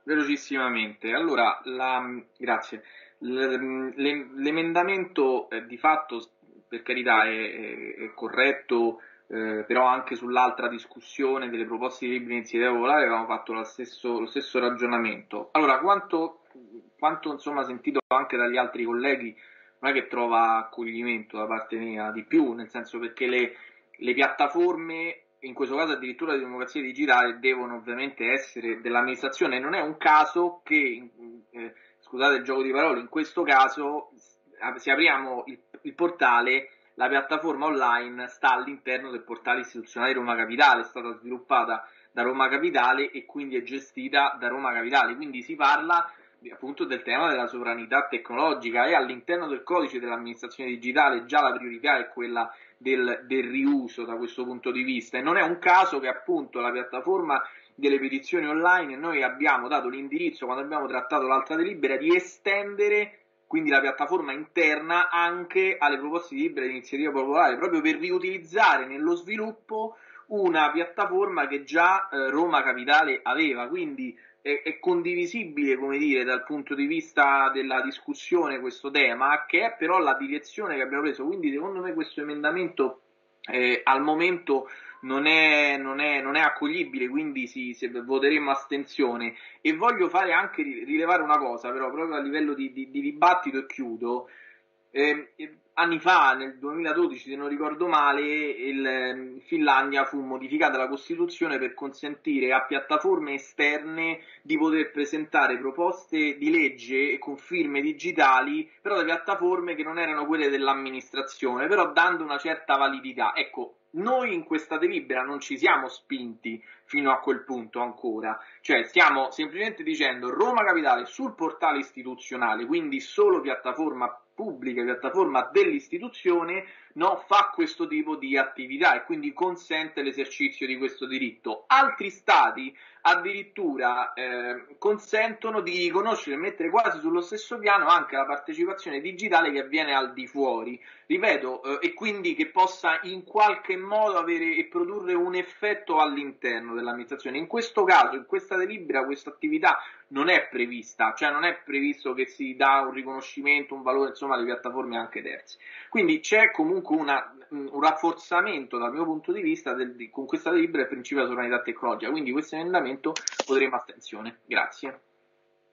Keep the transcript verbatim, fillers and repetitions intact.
velocissimamente. Allora, la, grazie. L- le- L'emendamento eh, di fatto, per carità, è, è- è corretto, eh, però anche sull'altra discussione delle proposte di libri di iniziativa popolare avevamo fatto lo stesso, lo stesso ragionamento. Allora, quanto, quanto insomma sentito anche dagli altri colleghi, non è che trova accoglimento da parte mia di più, nel senso perché le, le piattaforme, in questo caso addirittura di democrazia digitale, devono ovviamente essere dell'amministrazione. Non è un caso che, eh, scusate il gioco di parole, in questo caso, se apriamo il, il portale, la piattaforma online sta all'interno del portale istituzionale di Roma Capitale, è stata sviluppata da Roma Capitale e quindi è gestita da Roma Capitale, quindi si parla appunto del tema della sovranità tecnologica, e all'interno del codice dell'amministrazione digitale già la priorità è quella del, del riuso da questo punto di vista, e non è un caso che appunto la piattaforma delle petizioni online, noi abbiamo dato l'indirizzo, quando abbiamo trattato l'altra delibera, di estendere quindi la piattaforma interna anche alle proposte di libera iniziativa popolare, proprio per riutilizzare nello sviluppo una piattaforma che già eh, Roma Capitale aveva, quindi è, è condivisibile, come dire, dal punto di vista della discussione questo tema, che è però la direzione che abbiamo preso. Quindi secondo me questo emendamento eh, al momento non è, non è, non è accoglibile, quindi si, si, voteremo astensione. E voglio fare anche rilevare una cosa, però, proprio a livello di, di, di dibattito, e chiudo. Eh, anni fa, nel duemiladodici, se non ricordo male, il, in Finlandia fu modificata la Costituzione per consentire a piattaforme esterne di poter presentare proposte di legge con firme digitali, però da piattaforme che non erano quelle dell'amministrazione, però dando una certa validità. Ecco, noi in questa delibera non ci siamo spinti fino a quel punto ancora, cioè stiamo semplicemente dicendo Roma Capitale sul portale istituzionale, quindi solo piattaforma pubblica, piattaforma dell'istituzione, no, fa questo tipo di attività e quindi consente l'esercizio di questo diritto. Altri stati addirittura eh, consentono di riconoscere e mettere quasi sullo stesso piano anche la partecipazione digitale che avviene al di fuori, ripeto, eh, e quindi che possa in qualche modo avere e produrre un effetto all'interno dell'amministrazione. In questo caso, in questa delibera, questa attività non è prevista, cioè non è previsto che si dà un riconoscimento, un valore, insomma, alle piattaforme anche terze. Quindi c'è comunque una, un rafforzamento dal mio punto di vista del, con questa delibera del principio della sovranità tecnologica, quindi questo emendamento voteremo astensione. Grazie.